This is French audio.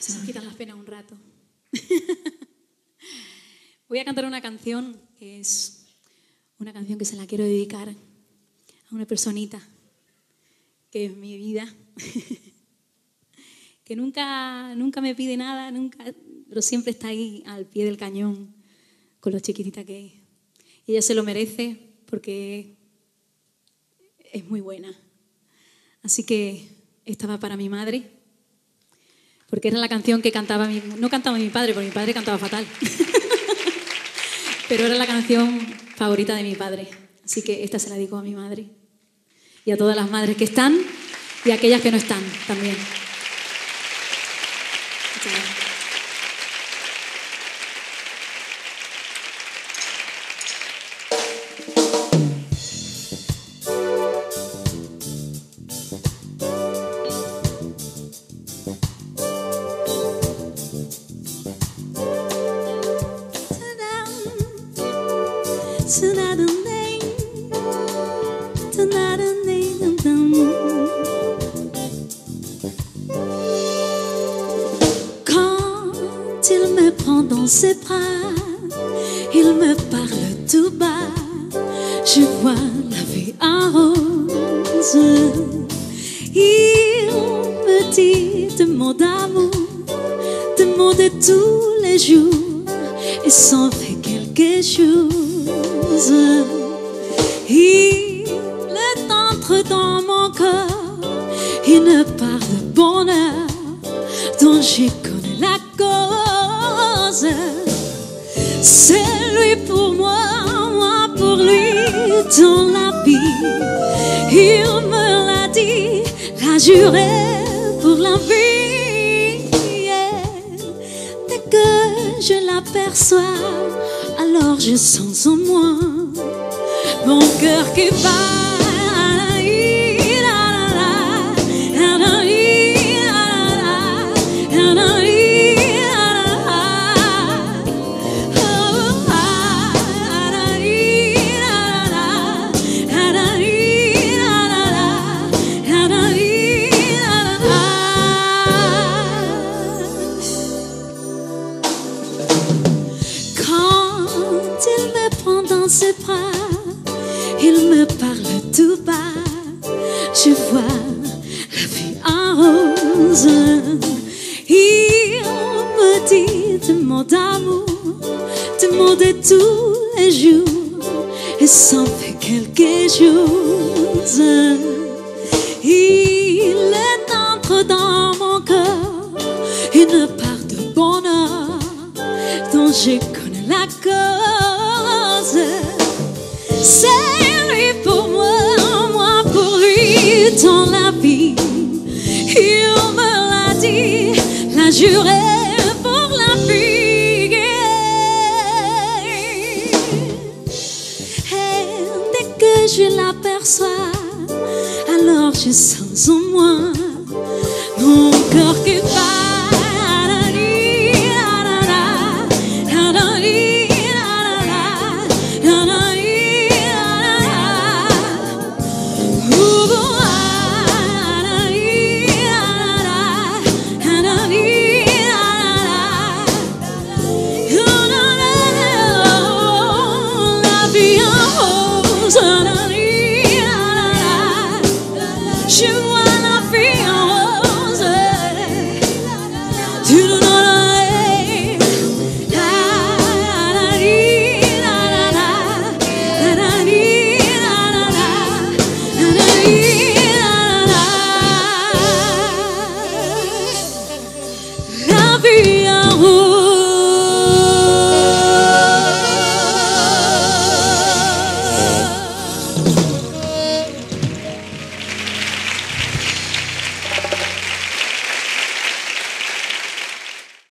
Se nos quitan las penas un rato. Voy a cantar una canción que es una canción que se la quiero dedicar a una personita que es mi vida, que nunca me pide nada, pero siempre está ahí al pie del cañón con lo chiquitita que es. Y ella se lo merece porque es muy buena. Así que esta va para mi madre, porque era la canción que cantaba no cantaba mi padre, porque mi padre cantaba fatal, pero era la canción favorita de mi padre. Así que esta se la dedico a mi madre y a todas las madres que están y a aquellas que no están también. Muchas gracias. Quand il me prend dans ses bras, il me parle tout bas, je vois la vie en rose. Il me dit de mots d'amour, de mots de tous les jours, et s'en fait quelque chose. Il entre dans mon corps une part de bonheur dont je connais la cause. C'est lui pour moi, moi pour lui dans la vie. Il me l'a dit, l'a juré pour la vie. Dès que je l'aperçois, alors je sens en moi mon cœur qui bat. Ses bras, il me parle tout bas, je vois la vie en rose. Il me dit des mots d'amour, des mots de tous les jours, et s'en fait quelque chose. Il entre dans mon corps une part de bonheur dont je connais la cause. C'est lui pour moi, moi pour lui dans la vie. Il me l'a dit, l'a juré pour la vie. Et dès que je l'aperçois, alors je sens en moi mon cœur qui bat.